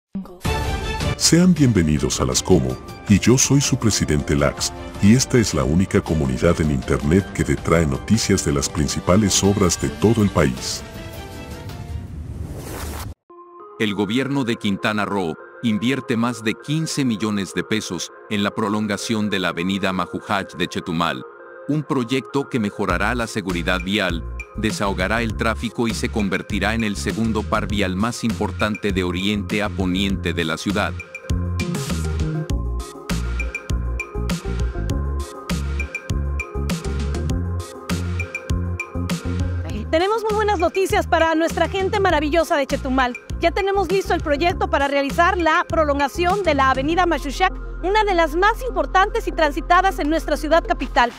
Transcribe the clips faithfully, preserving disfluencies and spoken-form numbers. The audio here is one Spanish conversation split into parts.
Sean bienvenidos a Las Como, y yo soy su presidente Lax, y esta es la única comunidad en internet que te trae noticias de las principales obras de todo el país. El gobierno de Quintana Roo invierte más de quince millones de pesos en la prolongación de la avenida Majujach de Chetumal, un proyecto que mejorará la seguridad vial, desahogará el tráfico y se convertirá en el segundo par vial más importante de oriente a poniente de la ciudad. Tenemos muy buenas noticias para nuestra gente maravillosa de Chetumal. Ya tenemos listo el proyecto para realizar la prolongación de la avenida Majujach, una de las más importantes y transitadas en nuestra ciudad capital.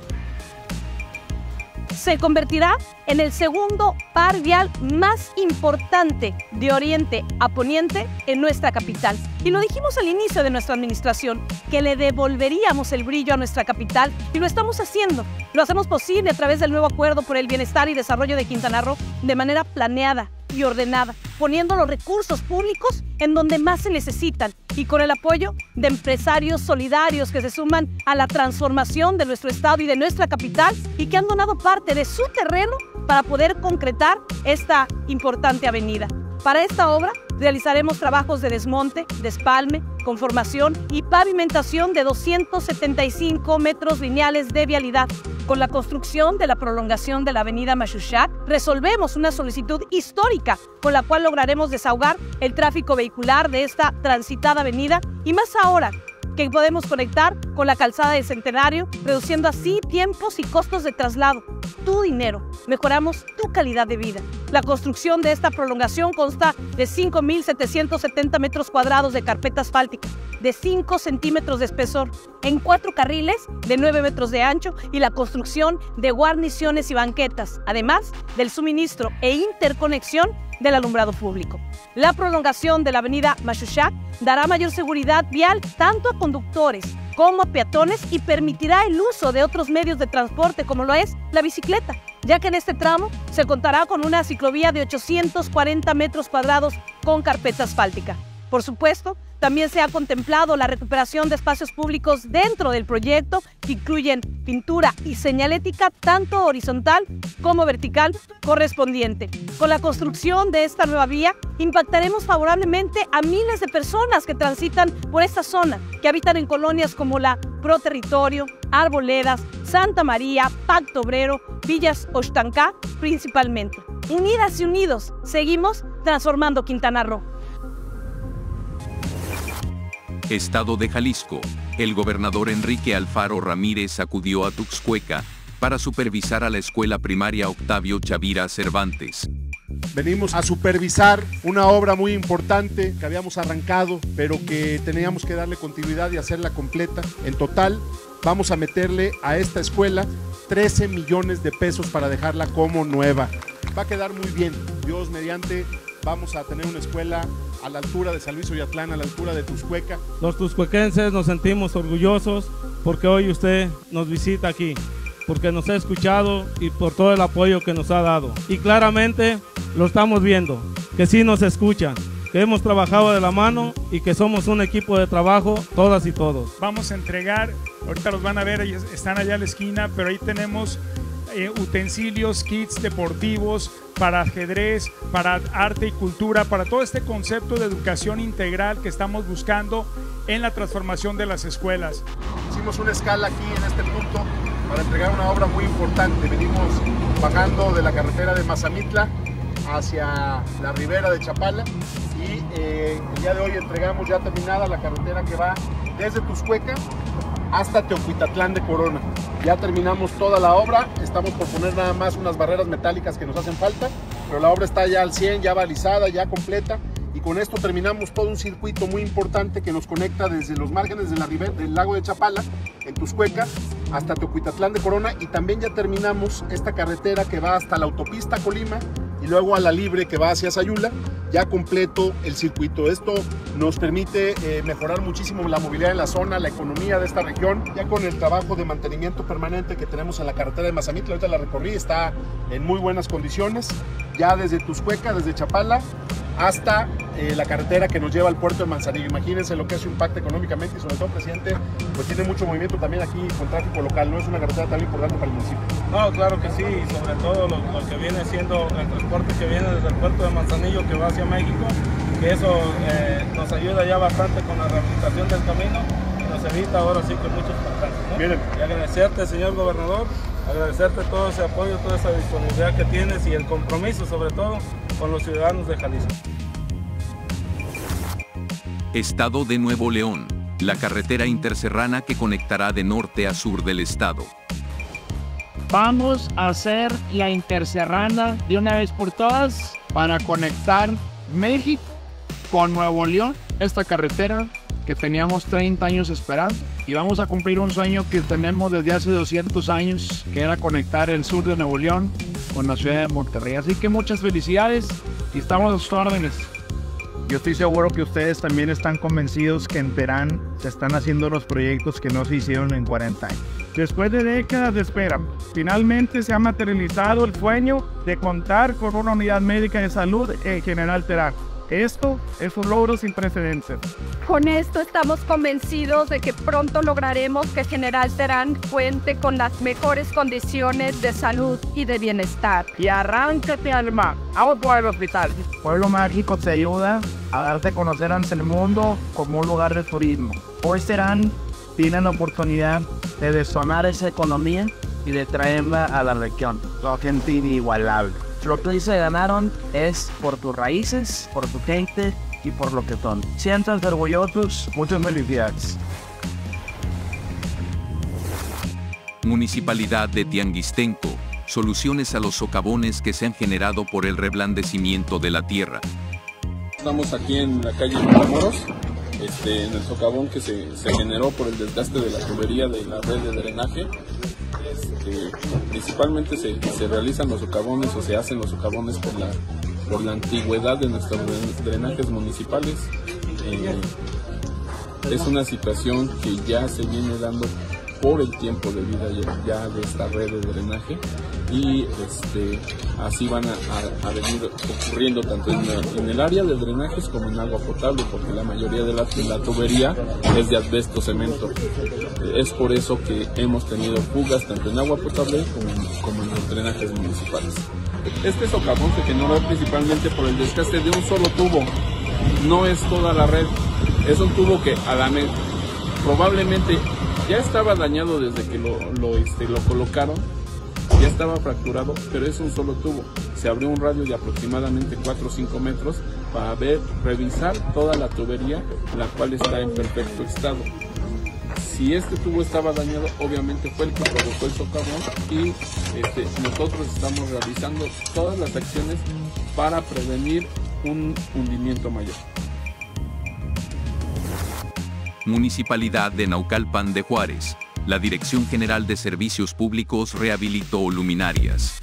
Se convertirá en el segundo par vial más importante de oriente a poniente en nuestra capital. Y lo dijimos al inicio de nuestra administración, que le devolveríamos el brillo a nuestra capital, y lo estamos haciendo. Lo hacemos posible a través del nuevo Acuerdo por el Bienestar y Desarrollo de Quintana Roo de manera planeada y ordenada, poniendo los recursos públicos en donde más se necesitan y con el apoyo de empresarios solidarios que se suman a la transformación de nuestro estado y de nuestra capital y que han donado parte de su terreno para poder concretar esta importante avenida. Para esta obra realizaremos trabajos de desmonte, despalme, conformación y pavimentación de doscientos setenta y cinco metros lineales de vialidad. Con la construcción de la prolongación de la avenida Majujach, resolvemos una solicitud histórica con la cual lograremos desahogar el tráfico vehicular de esta transitada avenida, y más ahora que podemos conectar con la calzada del Centenario, reduciendo así tiempos y costos de traslado. Tu dinero, mejoramos tu calidad de vida. La construcción de esta prolongación consta de cinco mil setecientos setenta metros cuadrados de carpeta asfáltica, de cinco centímetros de espesor, en cuatro carriles de nueve metros de ancho, y la construcción de guarniciones y banquetas, además del suministro e interconexión del alumbrado público. La prolongación de la avenida Majujach dará mayor seguridad vial tanto a conductores como a peatones y permitirá el uso de otros medios de transporte como lo es la bicicleta, ya que en este tramo se contará con una ciclovía de ochocientos cuarenta metros cuadrados con carpeta asfáltica. Por supuesto, también se ha contemplado la recuperación de espacios públicos dentro del proyecto, que incluyen pintura y señalética tanto horizontal como vertical correspondiente. Con la construcción de esta nueva vía, impactaremos favorablemente a miles de personas que transitan por esta zona, que habitan en colonias como la Pro Territorio, Arboledas, Santa María, Pacto Obrero, Villas Oxtancá principalmente. Unidas y unidos, seguimos transformando Quintana Roo. Estado de Jalisco. El gobernador Enrique Alfaro Ramírez acudió a Tuxcueca para supervisar a la escuela primaria Octavio Chavira Cervantes. Venimos a supervisar una obra muy importante que habíamos arrancado, pero que teníamos que darle continuidad y hacerla completa. En total, vamos a meterle a esta escuela trece millones de pesos para dejarla como nueva. Va a quedar muy bien. Dios mediante, vamos a tener una escuela a la altura de San Luis Oyatlán, a la altura de Tuxcueca. Los tuxcuequenses nos sentimos orgullosos porque hoy usted nos visita aquí, porque nos ha escuchado y por todo el apoyo que nos ha dado. Y claramente lo estamos viendo, que sí nos escuchan, que hemos trabajado de la mano y que somos un equipo de trabajo, todas y todos. Vamos a entregar, ahorita los van a ver, están allá a la esquina, pero ahí tenemos Eh, utensilios, kits deportivos para ajedrez, para arte y cultura, para todo este concepto de educación integral que estamos buscando en la transformación de las escuelas. Hicimos una escala aquí en este punto para entregar una obra muy importante. Venimos bajando de la carretera de Mazamitla hacia la ribera de Chapala y eh, el día de hoy entregamos ya terminada la carretera que va desde Tuxcueca hasta Teocuitatlán de Corona. Ya terminamos toda la obra, estamos por poner nada más unas barreras metálicas que nos hacen falta, pero la obra está ya al cien, ya balizada, ya completa, y con esto terminamos todo un circuito muy importante que nos conecta desde los márgenes de la ribera, del lago de Chapala, en Tuxcueca, hasta Teocuitatlán de Corona, y también ya terminamos esta carretera que va hasta la autopista Colima y luego a la libre que va hacia Sayula, ya completo el circuito. Esto nos permite eh, mejorar muchísimo la movilidad en la zona, la economía de esta región, ya con el trabajo de mantenimiento permanente que tenemos en la carretera de Mazamitla. Ahorita la recorrí, está en muy buenas condiciones, ya desde Tuscueca, desde Chapala, hasta eh, la carretera que nos lleva al puerto de Manzanillo. Imagínense lo que eso impacta económicamente y sobre todo, presidente, pues tiene mucho movimiento también aquí con tráfico local, ¿no? Es una carretera tan importante para el municipio. No, claro que sí, y sobre todo lo, lo que viene siendo el transporte que viene desde el puerto de Manzanillo que va hacia México, que eso eh, nos ayuda ya bastante con la rehabilitación del camino y nos evita ahora sí que muchos percances, ¿no? Miren. Y agradecerte, señor gobernador, agradecerte todo ese apoyo, toda esa disponibilidad que tienes y el compromiso sobre todo con los ciudadanos de Jalisco. Estado de Nuevo León, la carretera interserrana que conectará de norte a sur del estado. Vamos a hacer la interserrana de una vez por todas para conectar México con Nuevo León, esta carretera que teníamos treinta años esperando, y vamos a cumplir un sueño que tenemos desde hace doscientos años, que era conectar el sur de Nuevo León con la ciudad de Monterrey. Así que muchas felicidades y estamos a sus órdenes. Yo estoy seguro que ustedes también están convencidos que en Terán se están haciendo los proyectos que no se hicieron en cuarenta años. Después de décadas de espera, finalmente se ha materializado el sueño de contar con una unidad médica de salud en General Terán. Esto es un logro sin precedentes. Con esto estamos convencidos de que pronto lograremos que General Terán cuente con las mejores condiciones de salud y de bienestar. Y arráncate, alma, vamos por el hospital. Pueblo Mágico te ayuda a darte a conocer ante el mundo como un lugar de turismo. Hoy Terán tiene la oportunidad de detonar esa economía y de traerla a la región. Lo gente inigualable. Lo que se ganaron es por tus raíces, por tu gente y por lo que son. Siéntanse orgullosos. Muchas felicidades. Municipalidad de Tianguistenco, soluciones a los socavones que se han generado por el reblandecimiento de la tierra. Estamos aquí en la calle Matamoros, este, en el socavón que se, se generó por el desgaste de la tubería de la red de drenaje. Este, principalmente se, se realizan los socavones o se hacen los socavones por la, por la antigüedad de nuestros drenajes municipales. Eh, es una situación que ya se viene dando por el tiempo de vida ya, ya de esta red de drenaje y este, así van a, a, a venir ocurriendo tanto en, la, en el área de drenajes como en agua potable, porque la mayoría de la, de la tubería es de asbesto cemento. Es por eso que hemos tenido fugas tanto en agua potable como, como en los drenajes municipales. Este socavón se generó principalmente por el desgaste de un solo tubo, no es toda la red, es un tubo que a la probablemente ya estaba dañado desde que lo, lo, este, lo colocaron, ya estaba fracturado, pero es un solo tubo. Se abrió un radio de aproximadamente cuatro o cinco metros para ver, revisar toda la tubería, la cual está en perfecto estado. Si este tubo estaba dañado, obviamente fue el que provocó el socavón y este, nosotros estamos realizando todas las acciones para prevenir un hundimiento mayor. Municipalidad de Naucalpan de Juárez. La Dirección General de Servicios Públicos rehabilitó luminarias.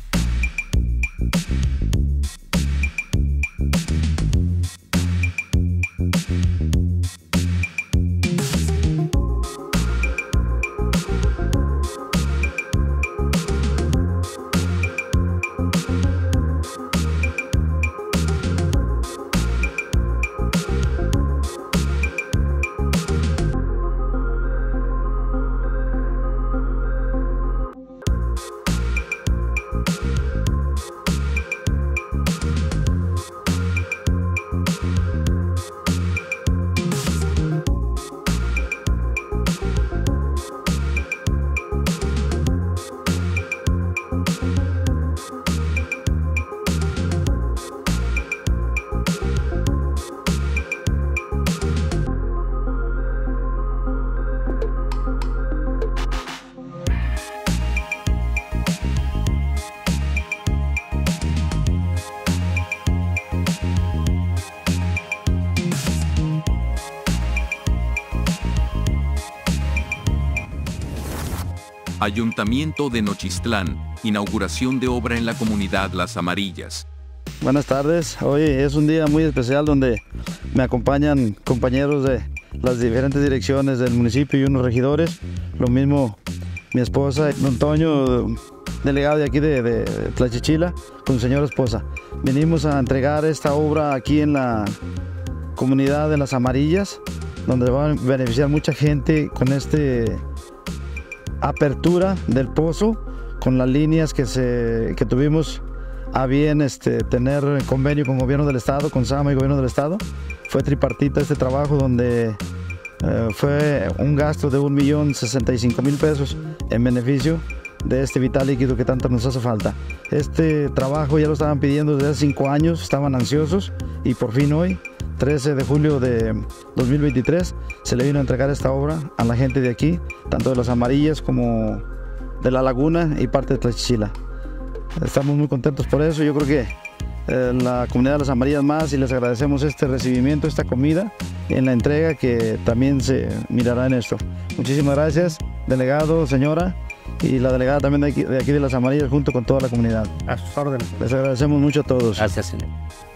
Ayuntamiento de Nochistlán, inauguración de obra en la comunidad Las Amarillas. buenas tardes. Hoy es un día muy especial donde me acompañan compañeros de las diferentes direcciones del municipio y unos regidores. Lo mismo mi esposa, don Toño, delegado de aquí de, de Tlachichila, con su señora esposa. Venimos a entregar esta obra aquí en la comunidad de Las Amarillas, donde va a beneficiar mucha gente con esta apertura del pozo, con las líneas que, se, que tuvimos a bien este, tener convenio con el gobierno del estado, con SAMA y gobierno del estado. Fue tripartita este trabajo donde eh, fue un gasto de un millón sesenta y cinco mil pesos en beneficio de este vital líquido que tanto nos hace falta. Este trabajo ya lo estaban pidiendo desde hace cinco años, estaban ansiosos y por fin hoy, trece de julio de dos mil veintitrés, se le vino a entregar esta obra a la gente de aquí, tanto de Las Amarillas como de La Laguna y parte de Tlachichila. Estamos muy contentos por eso. Yo creo que eh, la comunidad de Las Amarillas más, y les agradecemos este recibimiento, esta comida, en la entrega que también se mirará en esto. Muchísimas gracias, delegado, señora, y la delegada también de aquí de, aquí de Las Amarillas, junto con toda la comunidad. A sus órdenes. Les agradecemos mucho a todos. Gracias, señor.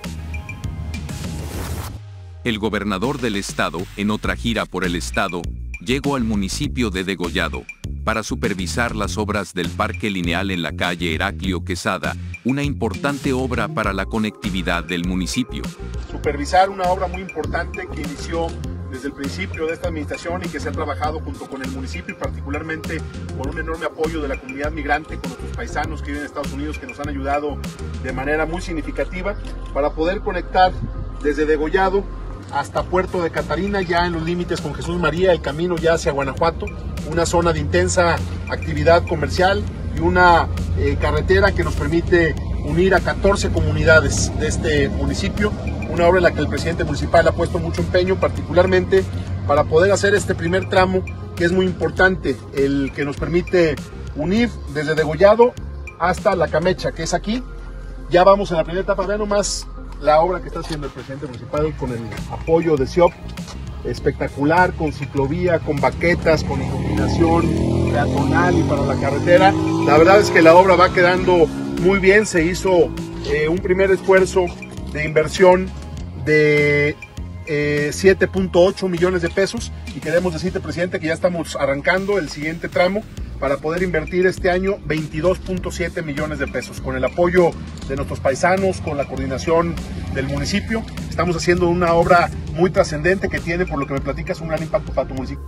El gobernador del estado, en otra gira por el estado, llegó al municipio de Degollado para supervisar las obras del parque lineal en la calle Heraclio Quesada, una importante obra para la conectividad del municipio. Supervisar una obra muy importante que inició desde el principio de esta administración y que se ha trabajado junto con el municipio y particularmente con un enorme apoyo de la comunidad migrante, con nuestros paisanos que viven en Estados Unidos, que nos han ayudado de manera muy significativa para poder conectar desde Degollado hasta Puerto de Catarina, ya en los límites con Jesús María, el camino ya hacia Guanajuato, una zona de intensa actividad comercial y una eh, carretera que nos permite unir a catorce comunidades de este municipio, una obra en la que el presidente municipal ha puesto mucho empeño, particularmente para poder hacer este primer tramo, que es muy importante, el que nos permite unir desde Degollado hasta La Camecha, que es aquí. Ya vamos en la primera etapa, vean nomás la obra que está haciendo el presidente municipal con el apoyo de C I O P, espectacular, con ciclovía, con baquetas, con iluminación peatonal y para la carretera. La verdad es que la obra va quedando muy bien. Se hizo eh, un primer esfuerzo de inversión de eh, siete punto ocho millones de pesos y queremos decirte, presidente, que ya estamos arrancando el siguiente tramo para poder invertir este año veintidós punto siete millones de pesos. Con el apoyo de nuestros paisanos, con la coordinación del municipio, estamos haciendo una obra muy trascendente que tiene, por lo que me platicas, un gran impacto para tu municipio.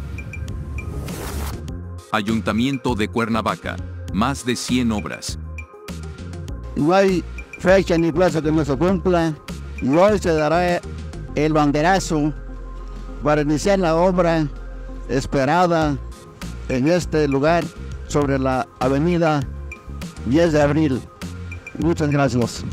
Ayuntamiento de Cuernavaca, más de cien obras. No hay fecha ni plazo que no se cumpla, y hoy se dará el banderazo para iniciar la obra esperada en este lugar sobre la avenida diez de abril. Muchas gracias.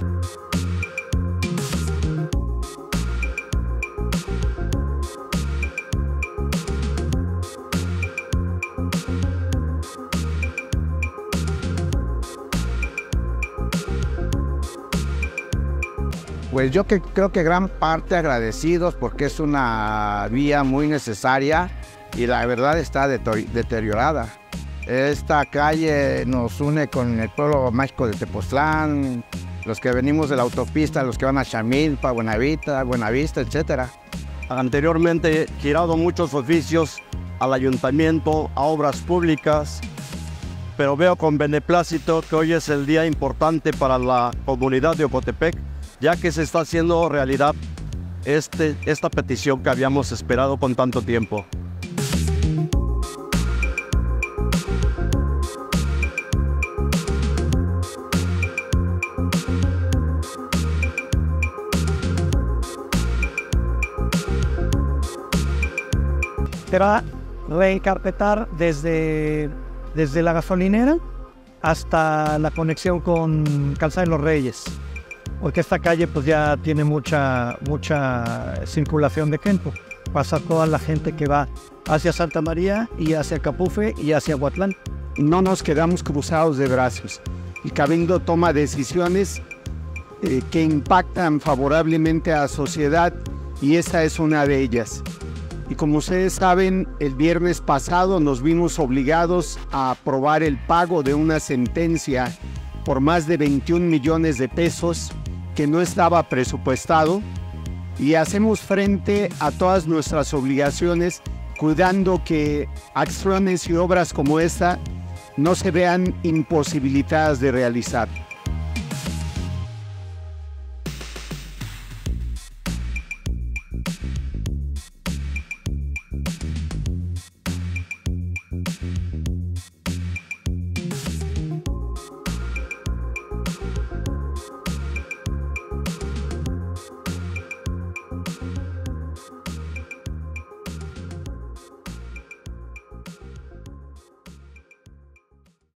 Pues yo que, creo que gran parte agradecidos porque es una vía muy necesaria y la verdad está deteriorada. Esta calle nos une con el pueblo mágico de Tepoztlán, los que venimos de la autopista, los que van a Chamilpa, Buenavista, Buenavista, etcétera. Anteriormente he girado muchos oficios al ayuntamiento, a obras públicas, pero veo con beneplácito que hoy es el día importante para la comunidad de Ocotepec, ya que se está haciendo realidad este, esta petición que habíamos esperado con tanto tiempo. Será reencarpetar desde, desde la gasolinera hasta la conexión con Calzada de los Reyes, porque esta calle pues ya tiene mucha, mucha circulación de gente. Pasa toda la gente que va hacia Santa María y hacia Capufe y hacia Huatlán. No nos quedamos cruzados de brazos. El Cabildo toma decisiones eh, que impactan favorablemente a la sociedad y esta es una de ellas. Y como ustedes saben, el viernes pasado nos vimos obligados a aprobar el pago de una sentencia por más de veintiún millones de pesos que no estaba presupuestado, y hacemos frente a todas nuestras obligaciones cuidando que acciones y obras como esta no se vean imposibilitadas de realizar.